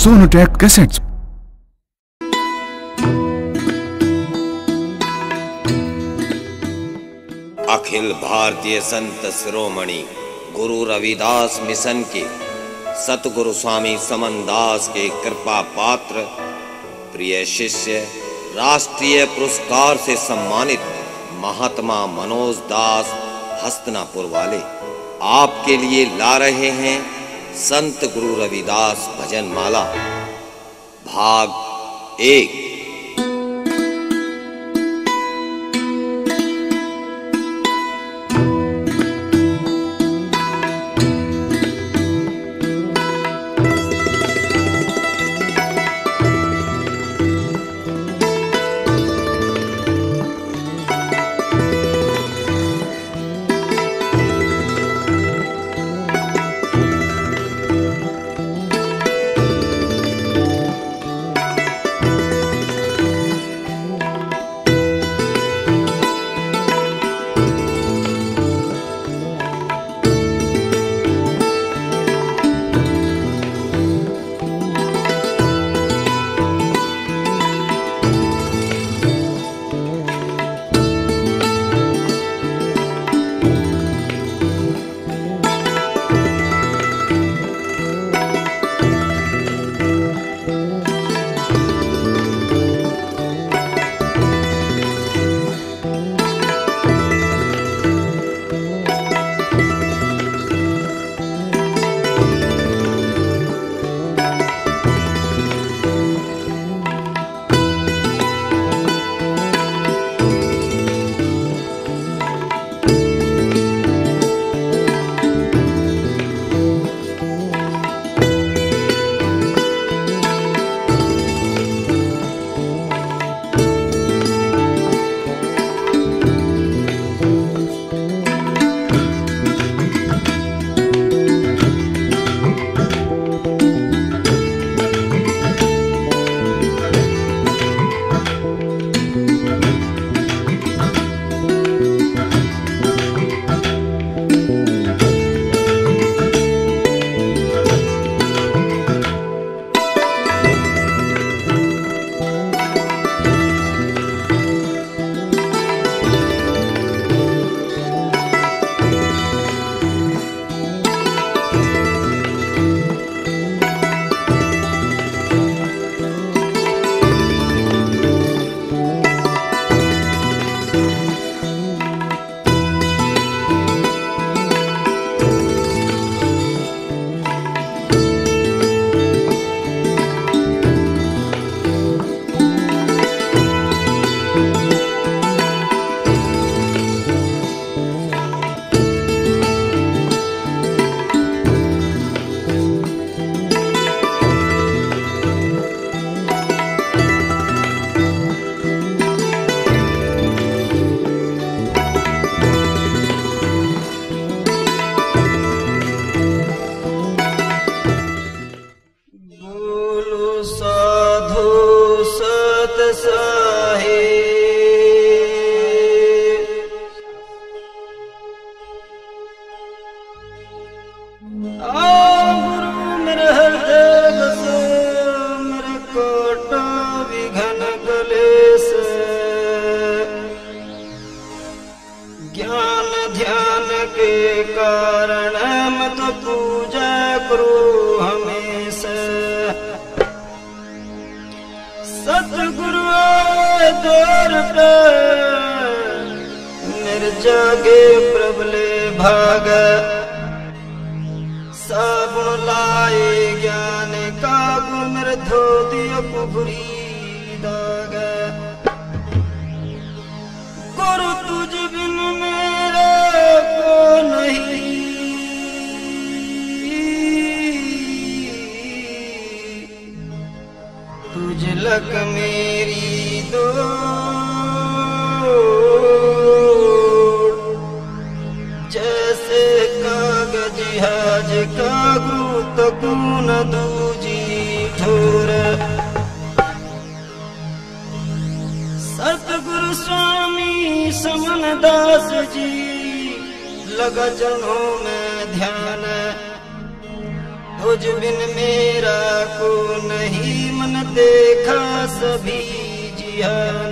Sonotech cassettes. Akhil Bharatiya Sant Shiromani Guru Ravidas mission के सतगुरु स्वामी समनदास के कृपा पात्र प्रिय शिष्य राष्ट्रीय पुरस्कार से सम्मानित महात्मा मनोज दास हस्तनापुर वाले आपके लिए ला रहे हैं संत गुरु रविदास भजन माला भाग 1। ज्ञान ध्यान के कारण मत पूजा करो हमेशा। सतगुरु दौर पे मेरे जागे प्रबले भाग, साबुन लाए ज्ञान का गुण मेरे धोती कुबरी दाग। गुरु तुझ बिन मेरा को नहीं, तुझ लग मेरी दौड़। जैसे कागज हाज का गुरु तकू न दूजी ठोर। सतगुरु स्वामी समनदास जी लगा जनों में ध्यान, तुझ बिन मेरा को नहीं मन देखा सभी जिहान।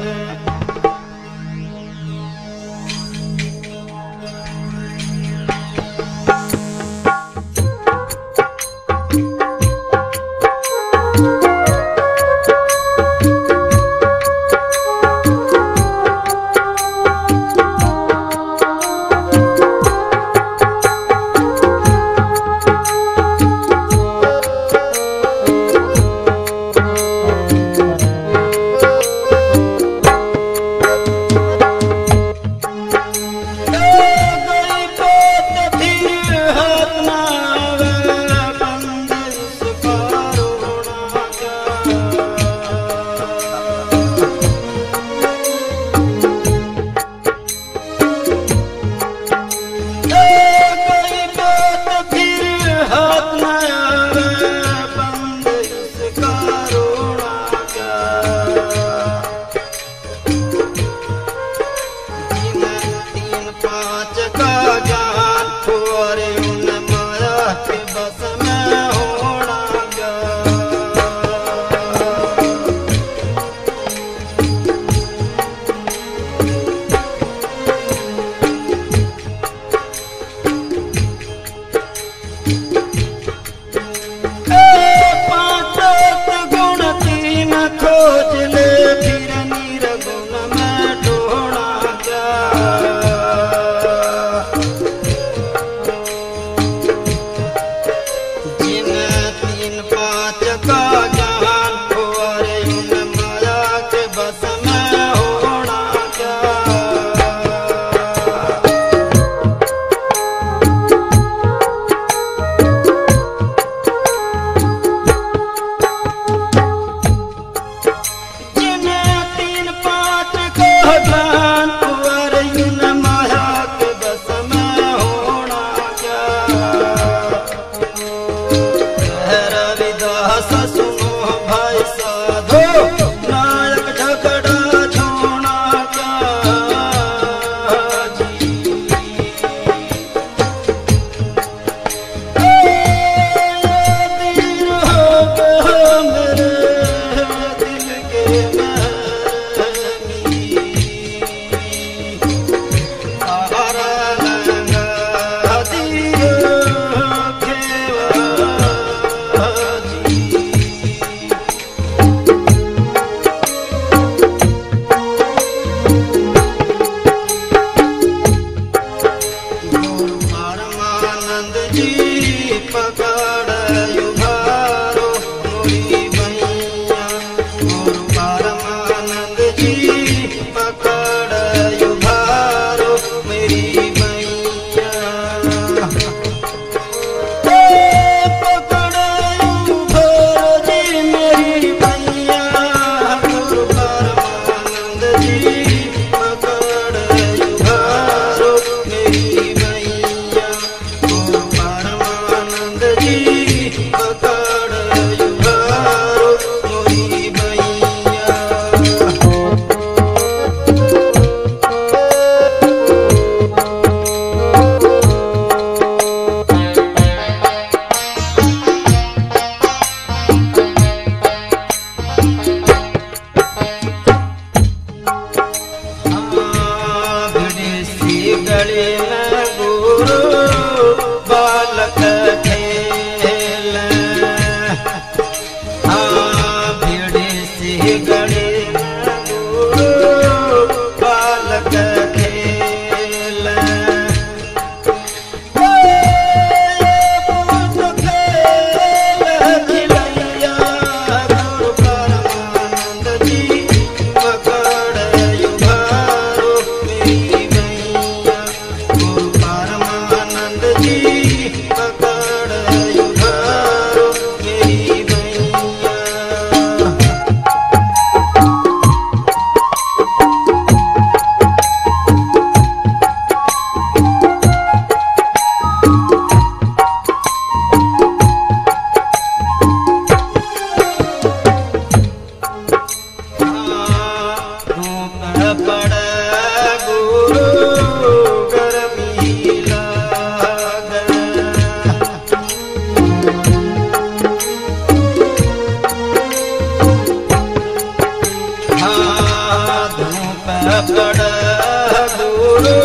पकड़ गुरु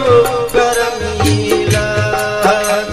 करमी लग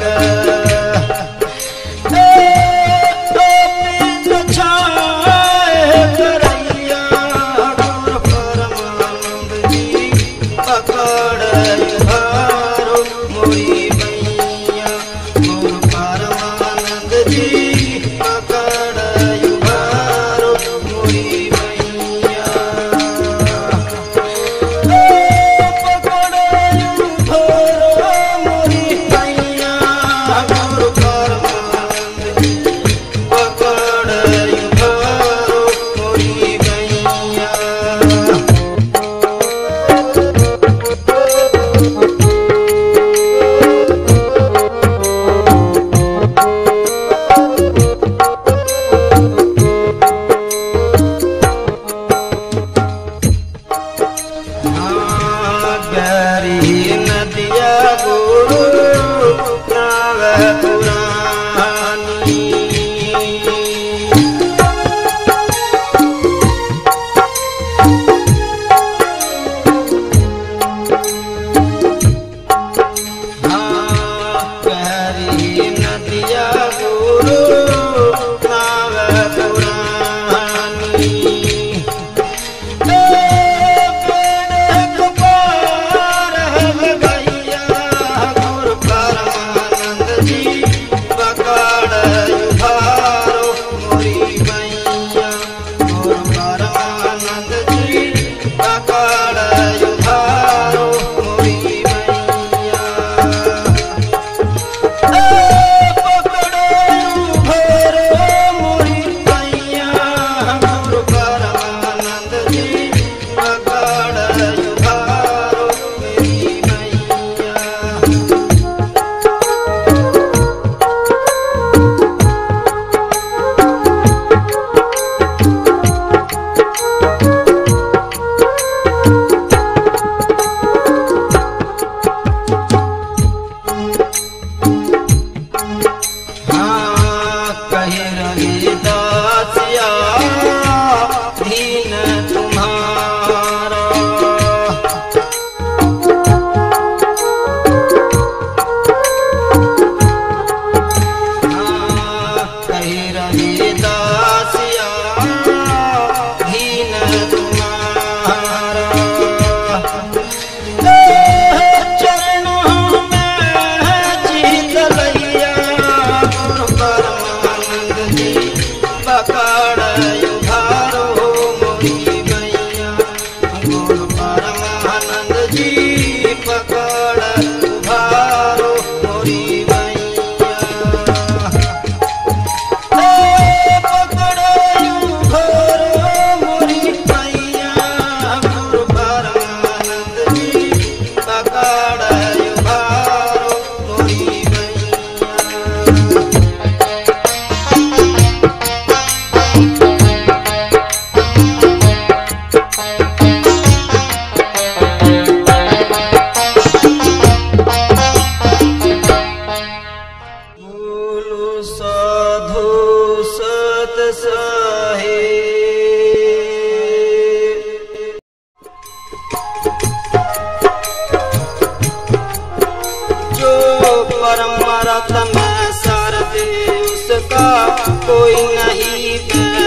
कोई नहीं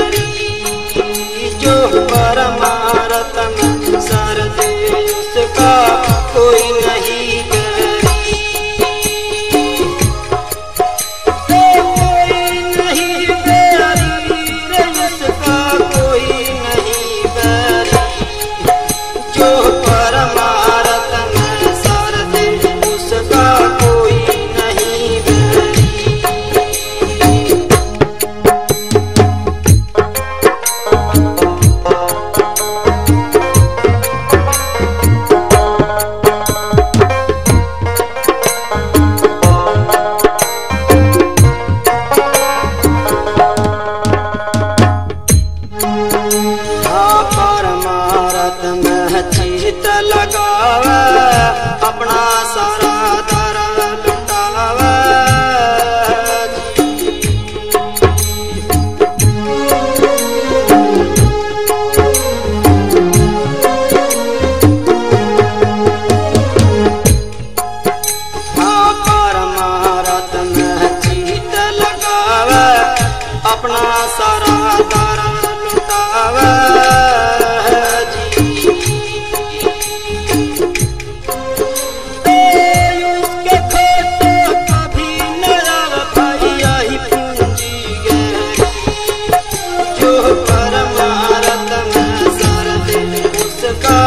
बैरी, जो परमार्थ में सर दे उसका कोई नहीं बैरी। कोई नहीं बैरी रे उसका कोई नहीं बैरी, जो परमार्थ में सर दे उसका कोई नहीं बैरी। लगावे अपना सारा दर लुटावे,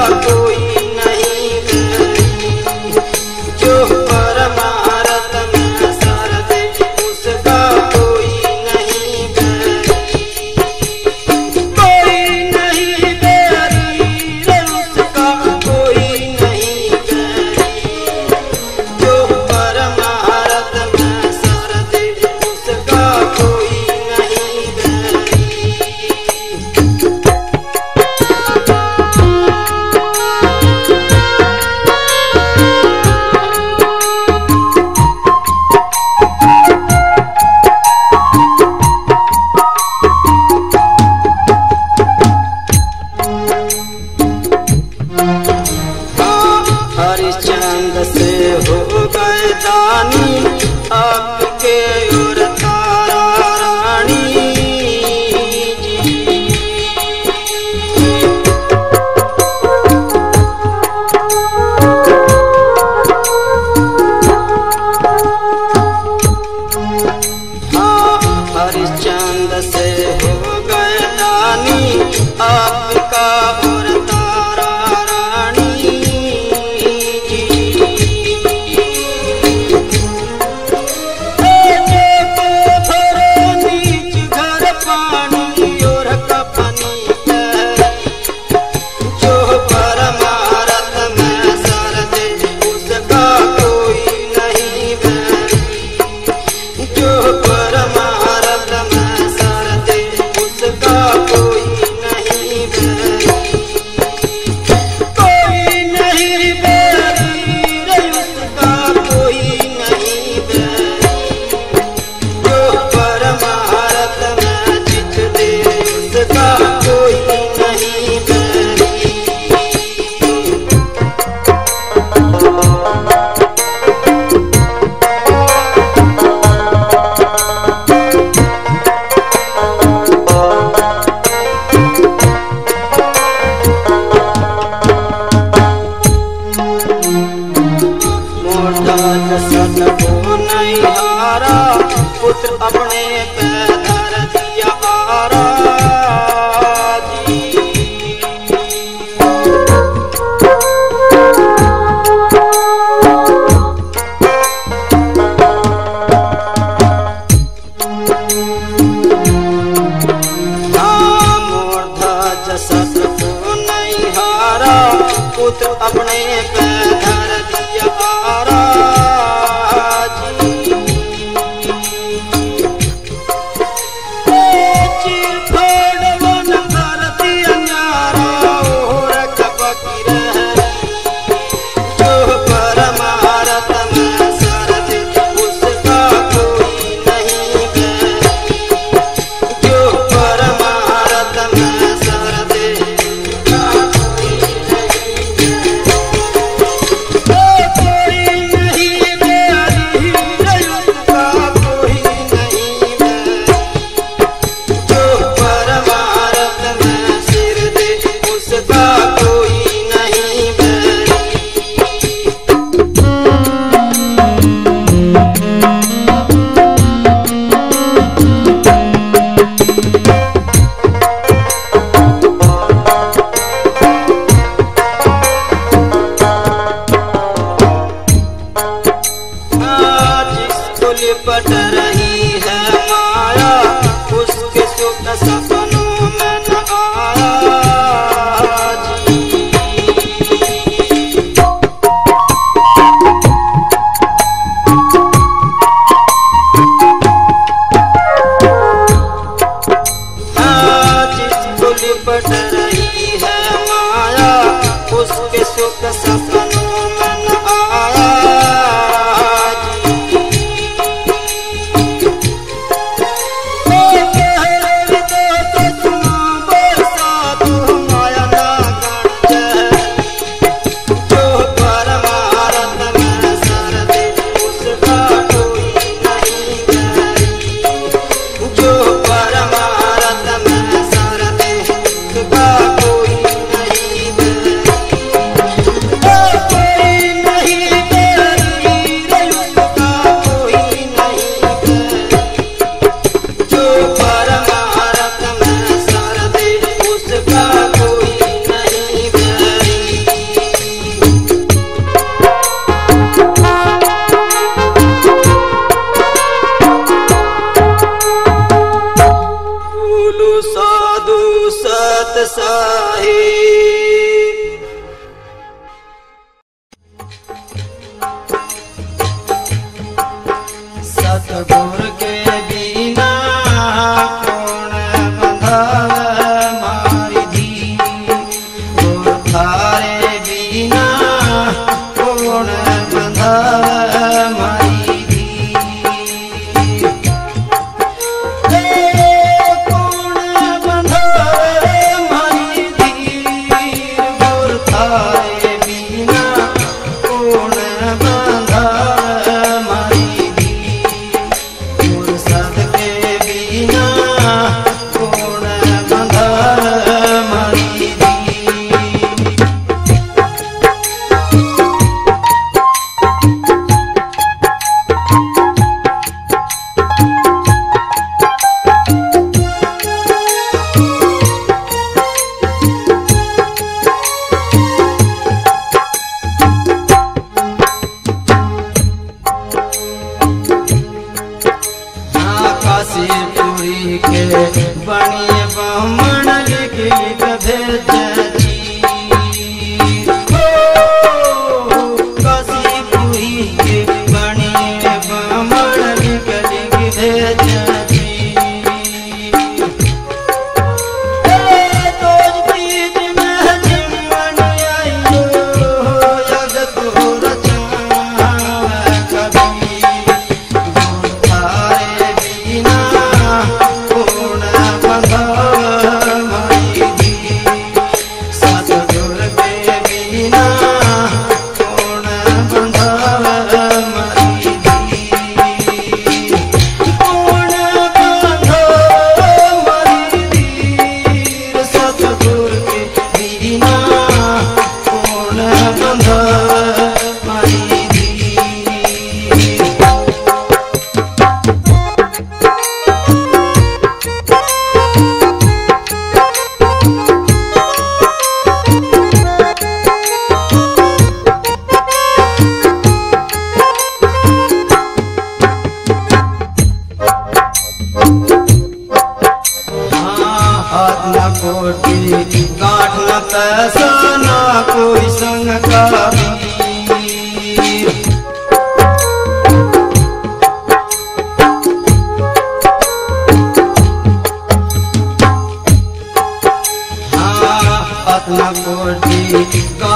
कोई नहीं बैरी। जो परमारत में सर दे उसका कोई नहीं बैरी। कोई नहीं बैरी रे उसका कोई नहीं बैरी। जो परमारत में सर दे उसका कोई नहीं बैरी। हरिश्चंद्र से हो गए दानी आपके और तारा रानी जी। हाँ हरिश्चंद्र से हो गए दानी आपका और तारा रानी जी। नीच घर पानी और कपनी जो परमारत में सर दे उसका कोई नहीं बैरी। जो परमारत में सर दे उसका कोई नहीं बैरी। कोई नहीं बैरी रे उसका कोई नहीं बैरी। जो परमारत में जित दे उसका कोई नहीं बैरी। मोटा जसत को नहीं हारा पुत्र अपने पे धर दिया आरा जी। मोटा जसत को नहीं हारा पुत्र अपने पे धर दिया आरा जी। चिर फोड़ वन धर दिया न्यारा और कबकी रहरी। जो परमारत में सर दे उसका कोई नहीं बैरी। जो परमारत में सर दे उसका कोई नहीं बैरी।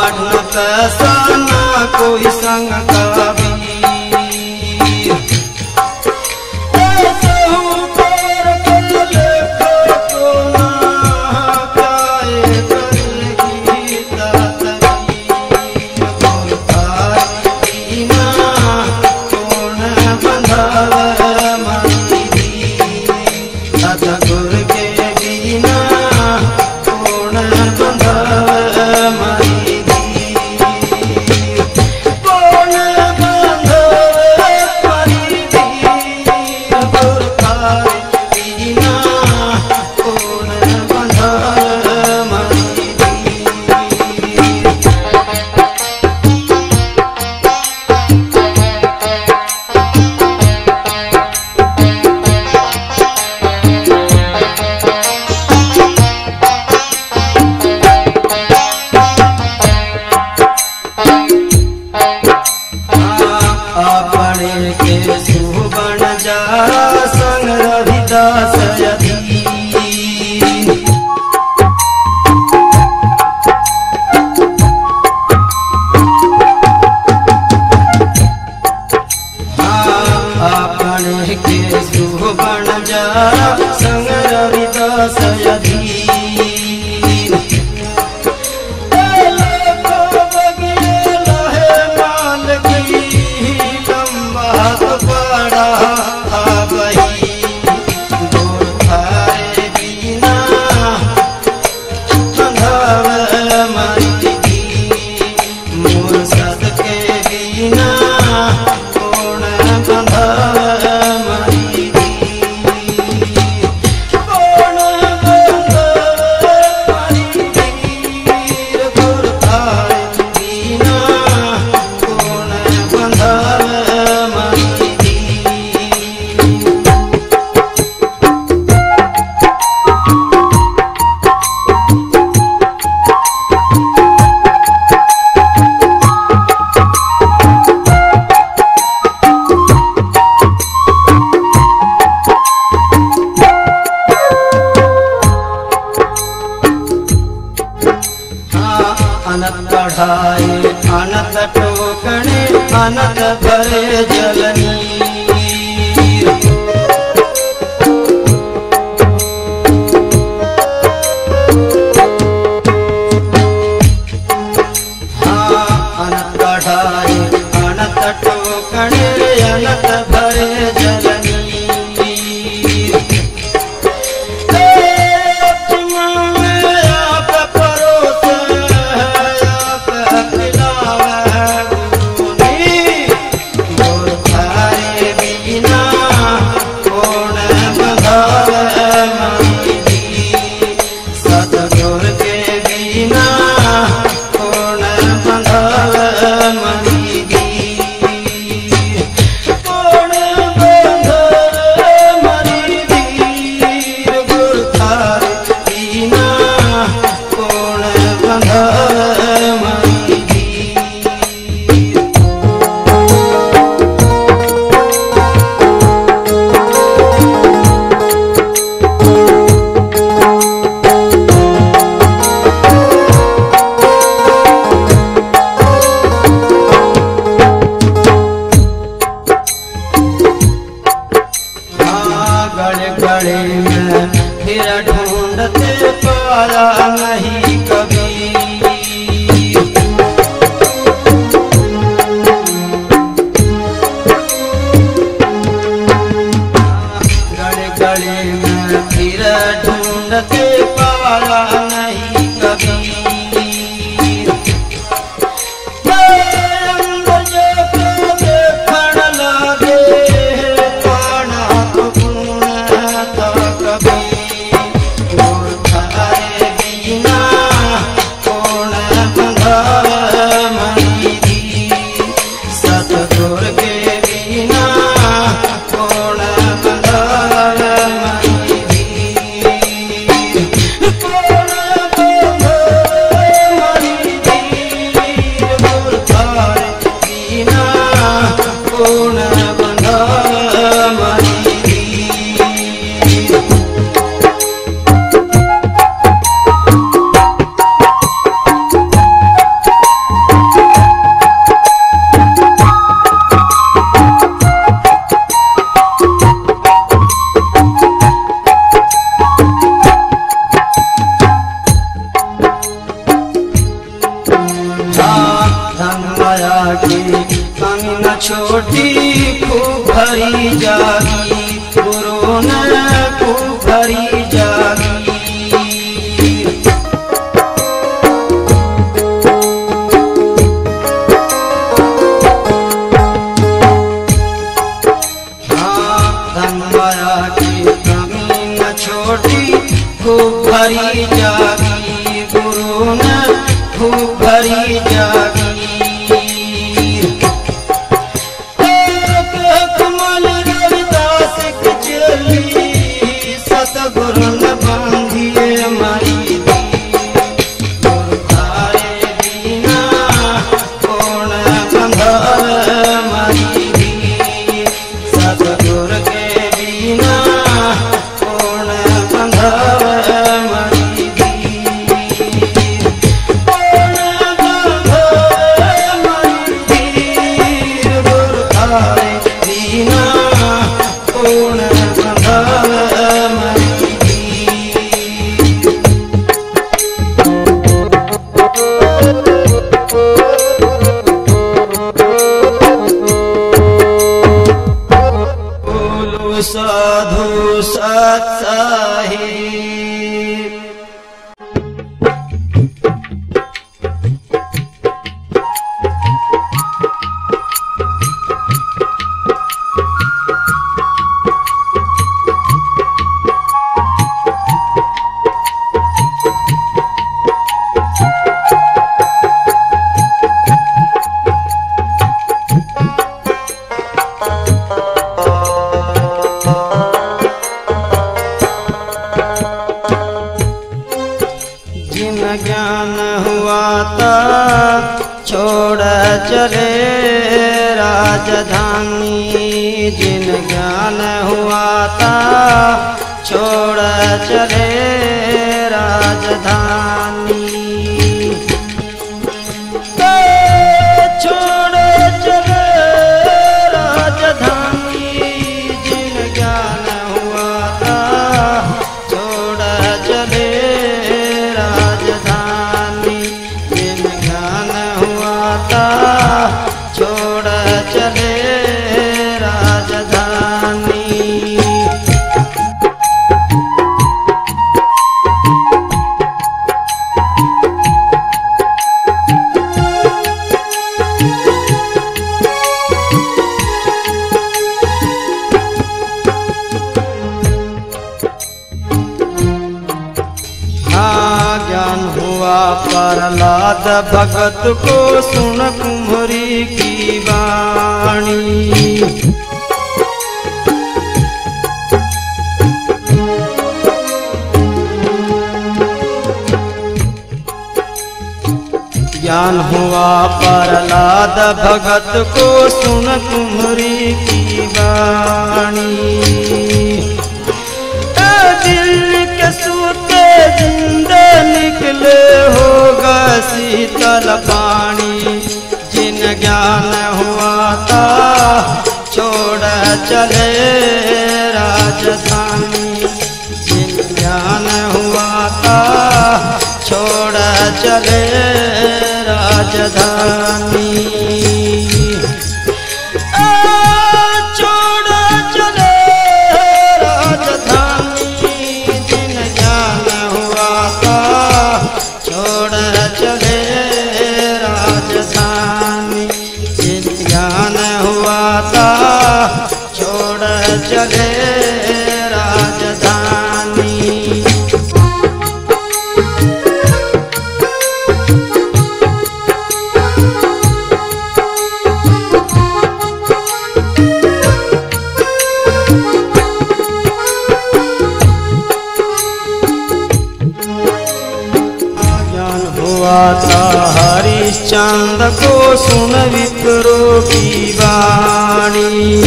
न पैसा न कोई संग का वीर अनत टोकने अनत भरे जलनी अनत बढ़ाए अनत टोकने अनत भरे जलनी ढूंढते पाया नहीं कभी गड़े गड़े में फिर ढूंढते पाया नहीं कभी की कमी न छोटी खूब भरी जागी, गुरु ने खूब भरी जागी। खूब भरी जागी, गुरु ने खूब भरी जागी। कमल रविदास की चली सतगुरु ने बांधिए मारी दी, गुरु तारे बिना कौन बंधावे मारी दी, सतगुरु के बिना कौन बंधावे मारी दी, कौन बंधावे मारी दी, गुरु तारे बिना कौन बंधावे मारी दी। बोलो साधु सत साहिब। जिन ज्ञान हुआ ता छोड़ चले राजधानी, जिन ज्ञान हुआ ता छोड़ चले राजधानी, छोड़ चले राजधानी, जिन ज्ञान हुआ था छोड़ चले राजधानी, जिन ज्ञान हुआ था छोड़ चले राजधानी। ज्ञान हुआ प्रहलाद भगत को सुन कुम्हरी की वाणी, ज्ञान हुआ प्रहलाद भगत को सुन कुम्हरी की वाणी, दिल के सूते जिंदे निकले होगा शीतल पानी, जिन ज्ञान हुआ था छोड़ चले राजधानी, जिन ज्ञान हुआ था छोड़ चले राजधानी, छोड़ चले राजधानी, जिन ज्ञान हुआ था छोड़ चले राजधानी, जिन ज्ञान हुआ था छोड़ चले राजधानी। था हरिश्चंद्र को सुन विप्रो की वाणी,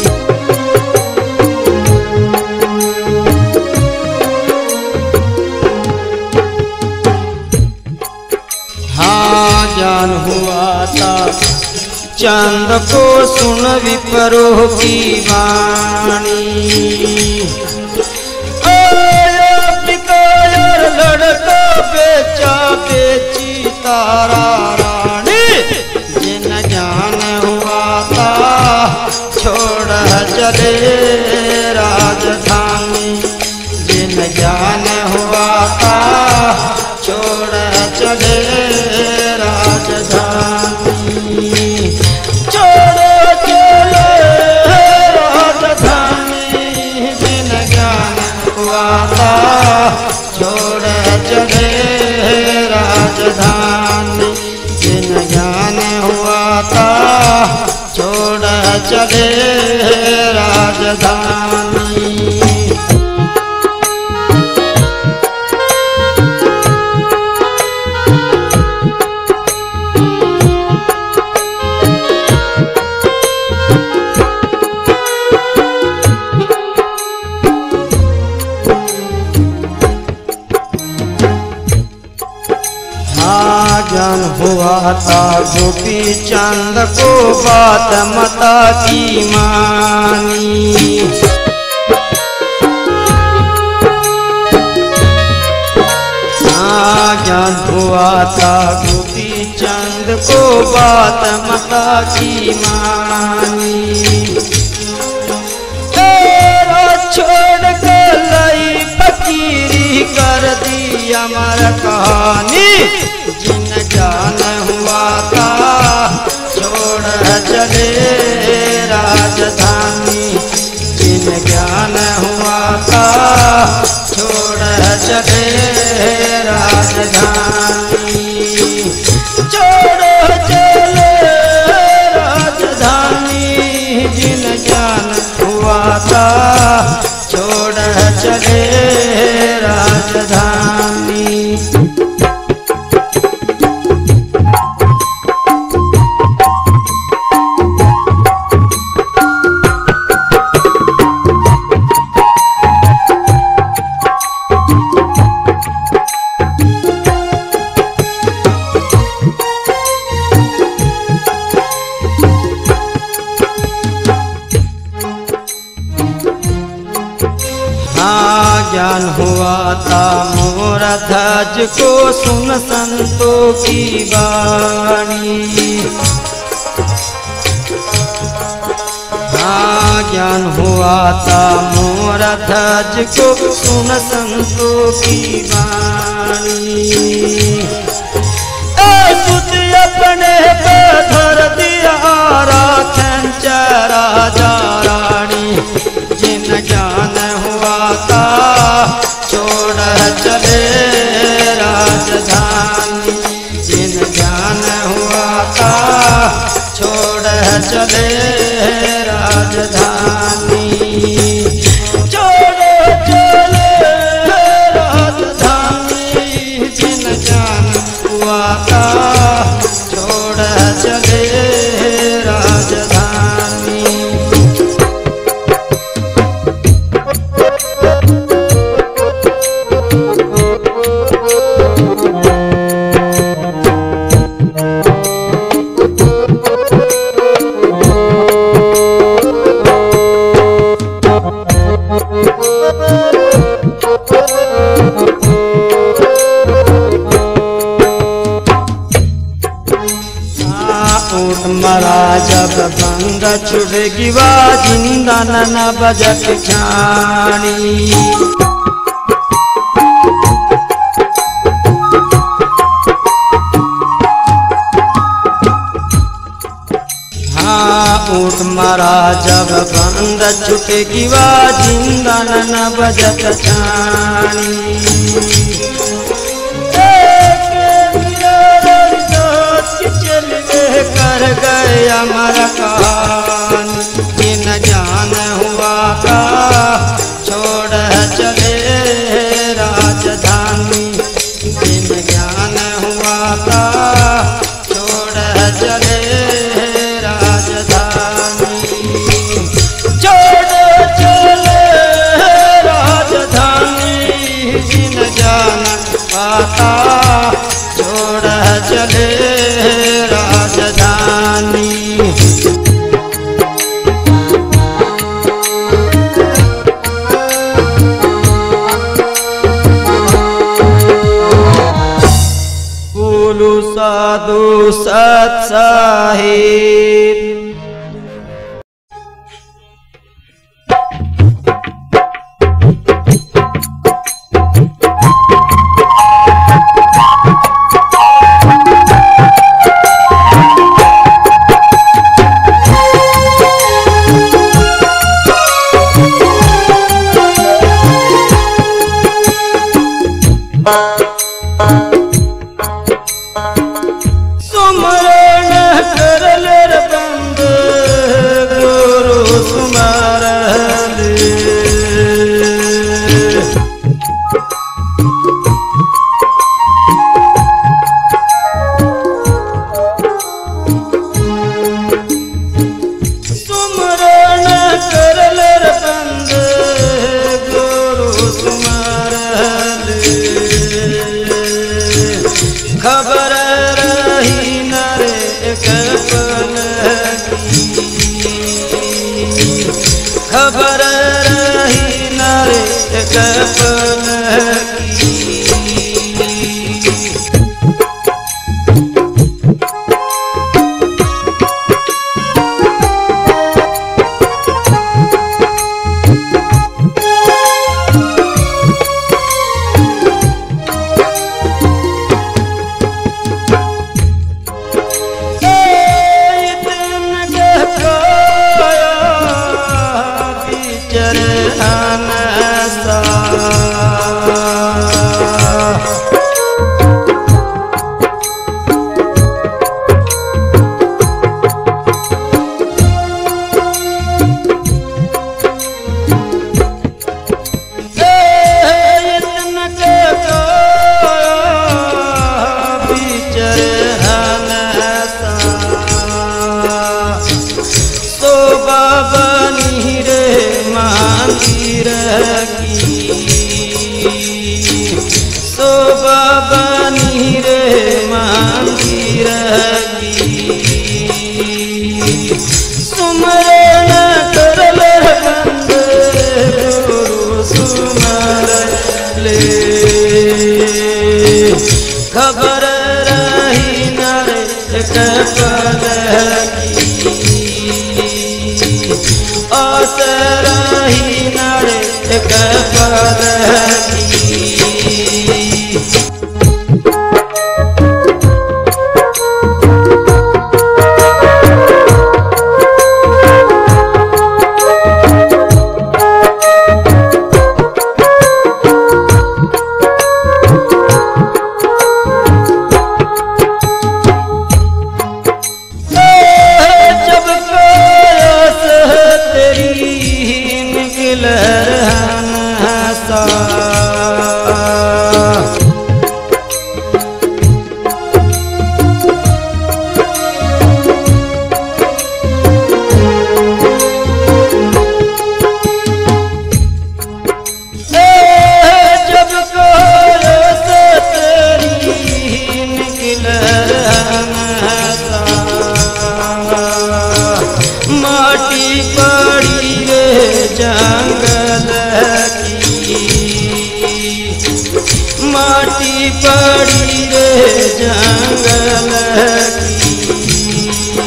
हाँ ज्ञान हुआ था चंद को सुन विप्रो की वाणी, लड़का बेचा बेची तारा रानी, जिन ज्ञान चले राजधानी। जिन ज्ञान हुआ था छोड़ चले राजधानी। छोड़ चले राजधानी। जिन ज्ञान हुआ था छोड़ चले राजधानी। जिन ज्ञान हुआ था छोड़ चले राजधानी। ज्ञान हुआ था गोपी चंद को बात माता की मानी। ज्ञान हुआ था गोपी चंद को बात माता की मानी। छोड़ के लई फकीरी कर दी अमर कहानी। जिन ज्ञान हुआ था छोड़ चले राजधानी। जिन ज्ञान हुआ था छोड़ चले राजधानी। छोड़ चले राजधानी। जिन ज्ञान हुआ था छोड़ चले राजधानी। ज्ञान हुआ था मोर ध्वज को सुन संतों की वाणी। ज्ञान हुआ था मोर ध्वज को सुन संतों की वाणी। सुत अपने पे धर दिया राखन राजा रानी। जिन ज्ञान हुआ था छोड़ चले राजधानी। जिन ज्ञान हुआ था छोड़ चले राजधानी। छोड़ चले राजधानी। जिन ज्ञान हुआ था छोड़ चले राजधानी। मरा जब बंग छुड़गी वा जिंदा न बजक छानी। ऊँट मरा जब बंद छुटेगी वा जिंदा न बजक छानी। कर गए अमर कहानी। जिन ज्ञान हुआ था छोड़ चले राजधानी। जिन ज्ञान हुआ था छोड़ चले राजधानी। छोड़ चले राजधानी। जिन ज्ञान हुआ था छोड़ चले राजधानी। बोलो साधु सत साहिब। एक पल की खबर रही न रे एक पल की। खबर रही न रे एक पल की आस रही न रे एक पल की। माटी पड़ी रे जंगल की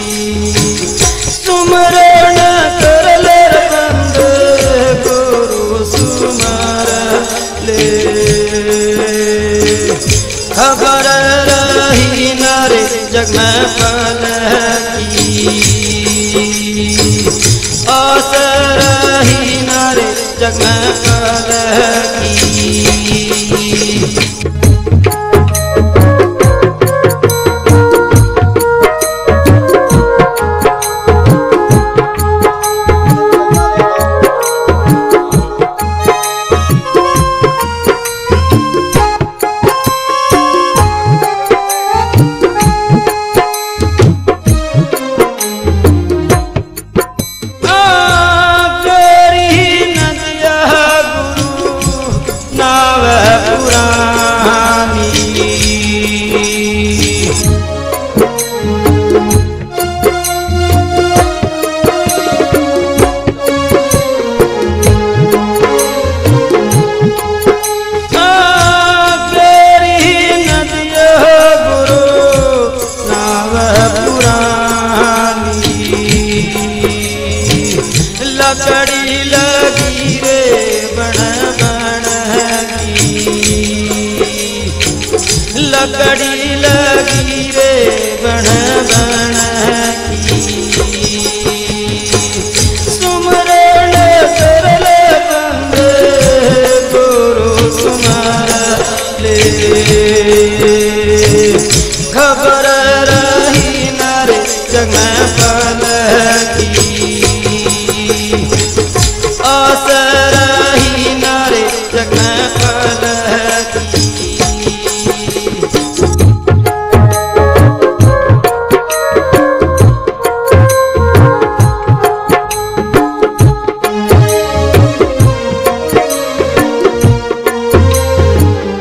सुमरण कर ले बंद गुरु सुमर ले खबर रही न रे जग में पल की आस रही न रे जग में पल की। लकड़ी लगी रे बण बण की लकड़ी लगी रे बण बण की सुमरण कर ले बंद गुरु सुमर ले खबर रही न रे जग में पल की आस रही न रे जग में पल की।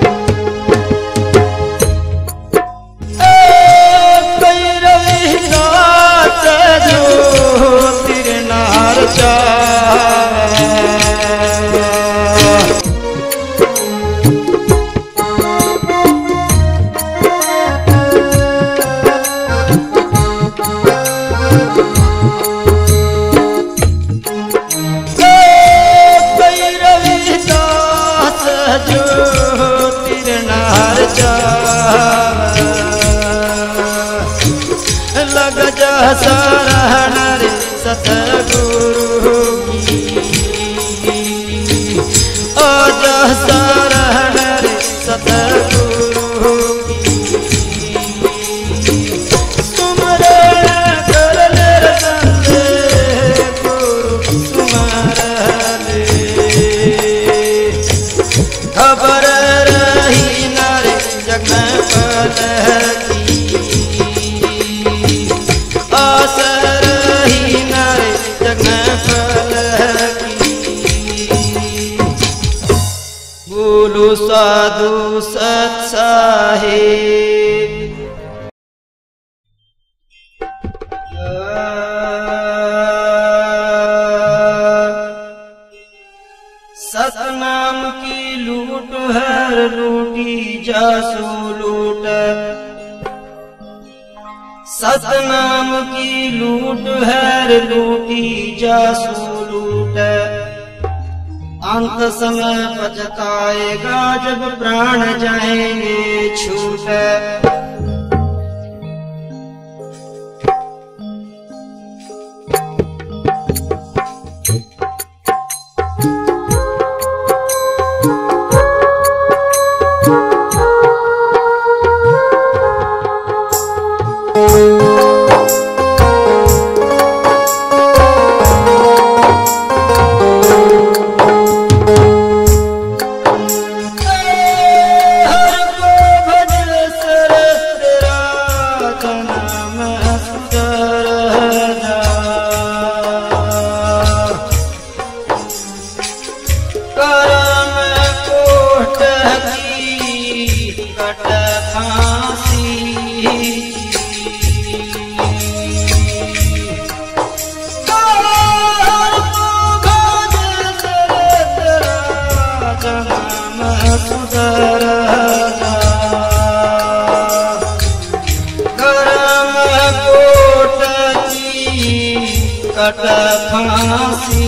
कोई रवि लग जा शरण रे सतगुरु की, आजा शरण रे सतगुरु की। सुमरण कर ले बंदे गुरु सुमरण रे, खबर रही न रे जग में पल की, आस रही न रे जग में पल की। बोलो साधु सत साहिब। सतनाम की लूट हर लूटी जासू लूट, सतनाम की लूट हर लूटी जासू लूट। अंत समय पछताएगा जब प्राण जाएंगे छूट। कट फांसी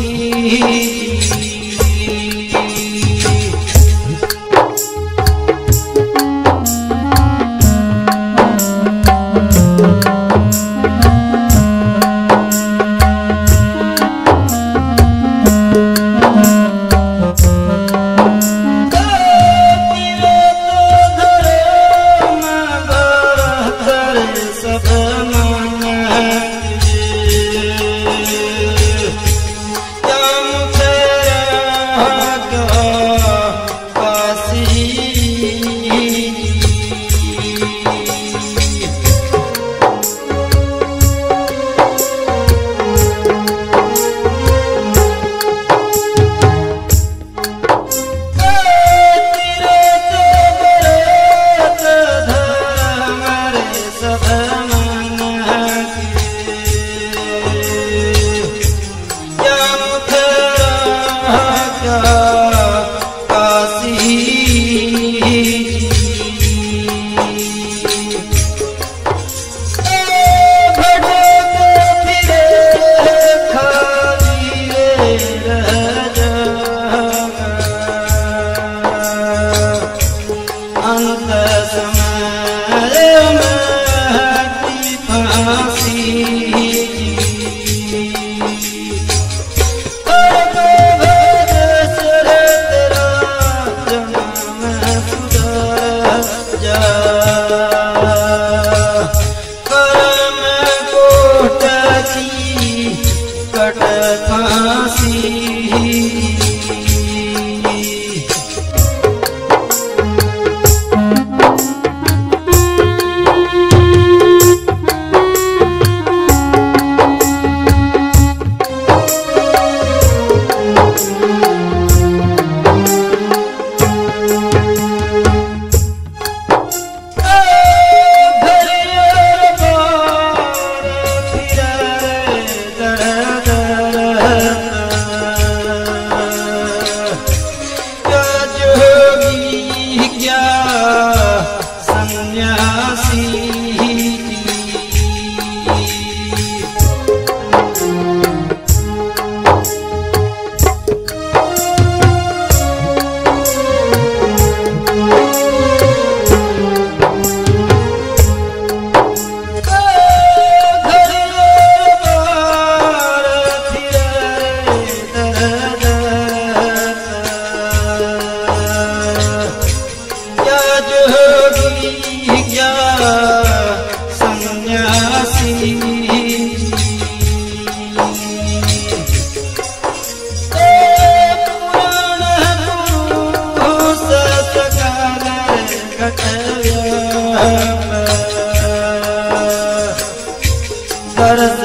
दर्श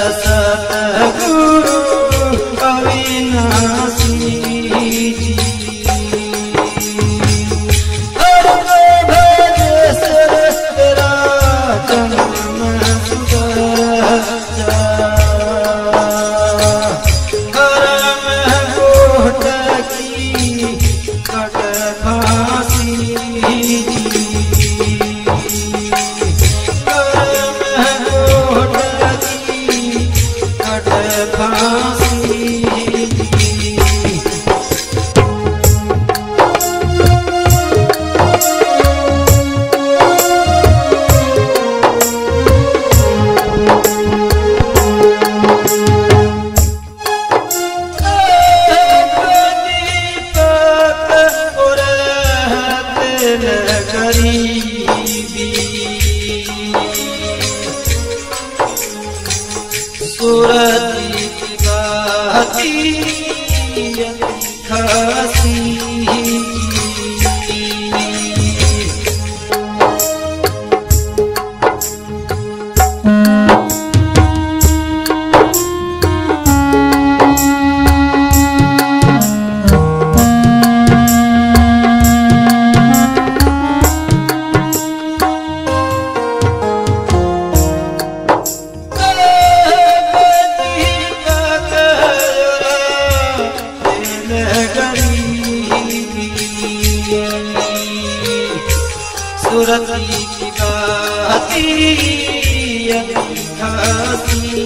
सतगुरु अविनाशी जी। हर को भज तेरा जन्म सुगजा, करम कोट की कट फांसी जी। सुरती की गाती खासी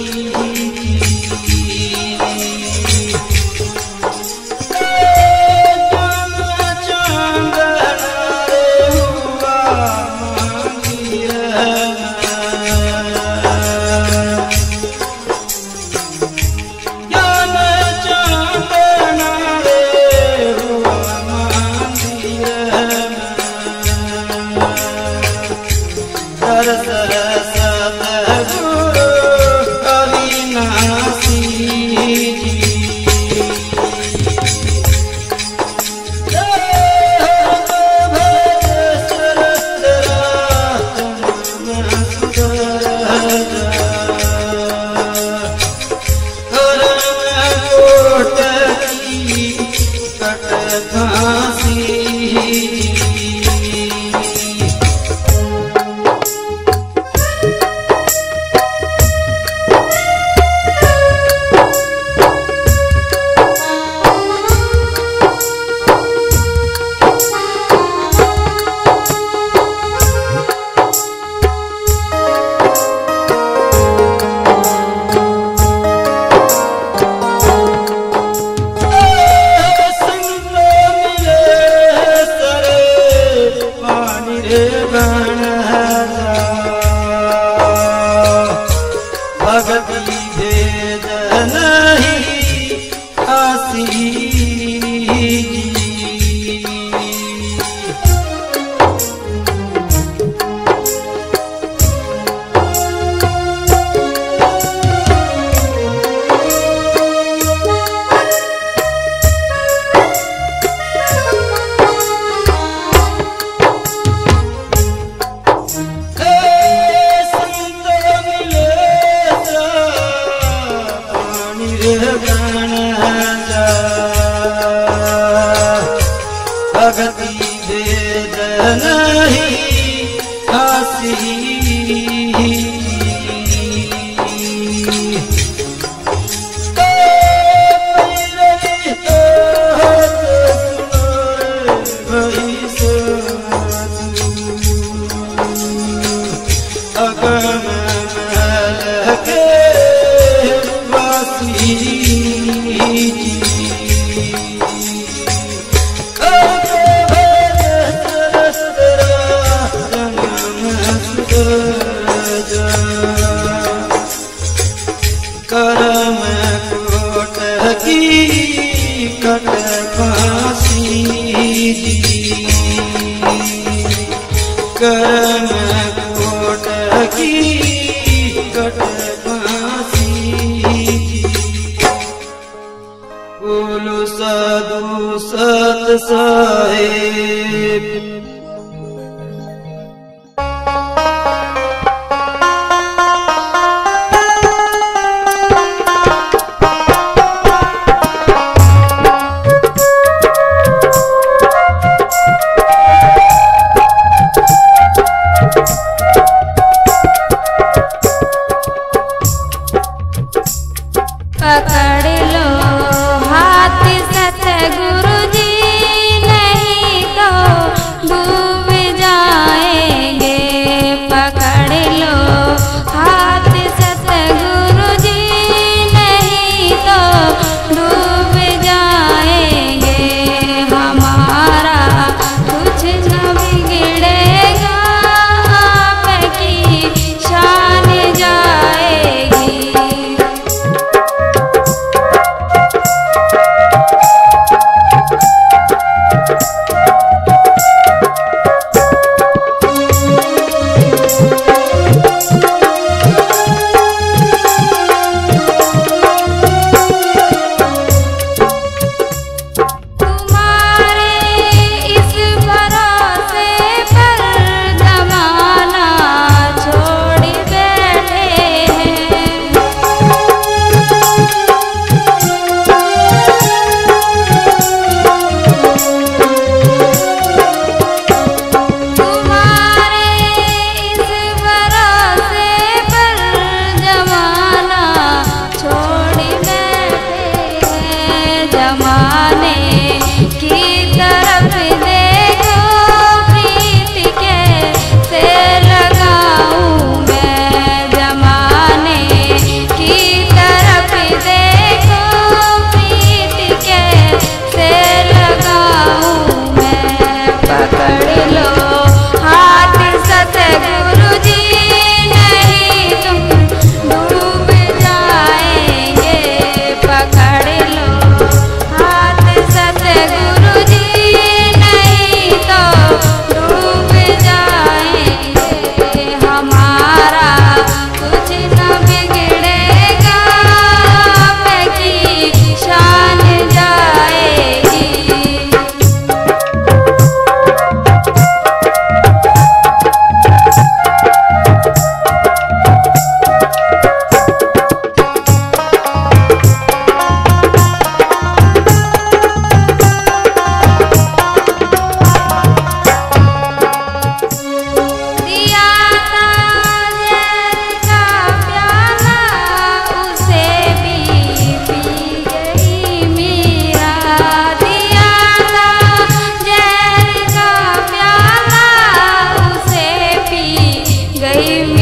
भगती भेद नहीं आसी भगती भेद नहीं आसी करम कोट की कट फांसी करम कोट की कट फांसी बोलो साधु सत साहेब। पकड़ लो हाथ सतगुरु जी, नहीं तो डूब जाएंगे। पकड़ लो हाथ सतगुरु जी, नहीं तो डूब जाएंगे। हमारा कुछ न बिगड़ेगा, आपकी शान जाएगी।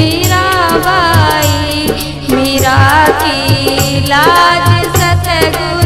मीरा की लाज सतगुरु